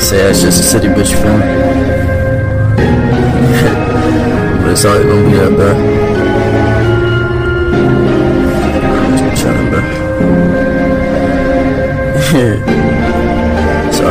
say that's just a city bitch, you feel me? But it's always gonna be that, bro. I'm trying, bro. So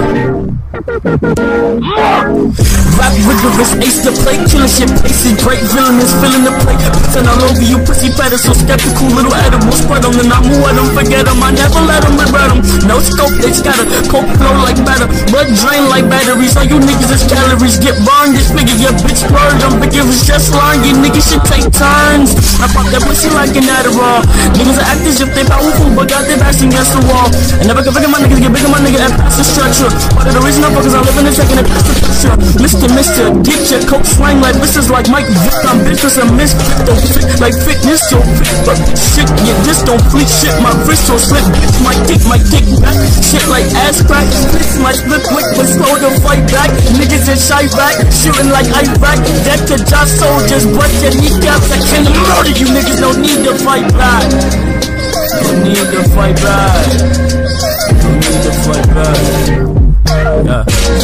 rap rigorous, ace to play, killing shit, places, break, villainous, filling the plate, pissing all over you, pussy fatter, so skeptical, little edible, spread them, then I move at them, forget them, I never let them regret them, no scope, they scatter, coke flow like batter, blood drain like batteries, all you niggas is calories, get burned, this nigga, your bitch splurge, I'm thinking it's just lying, you niggas should take turns, I pop that pussy like an Adderall, niggas are actors if they powerful, but got their backs against the wall, and never can figure my niggas, get bigger, my nigga, and pass the structure, part of the reason I'm focused on living and taking it past the picture, Mr. Get your coke slang like Mrs. like Mike Vick. I'm business and miss. Don't fit like fitness, so fit. But shit, yeah, this don't fleet shit. My wrist so slip. Bitch, my dick back. Shit like ass crack. Bitch, my slip quick, but slow to fight back. Niggas in shy back. Shooting like Iraq. Dead to job soldiers. Bust your kneecaps. I can't murder you niggas. No need to fight back. No need to fight back. No need to fight back. Yeah.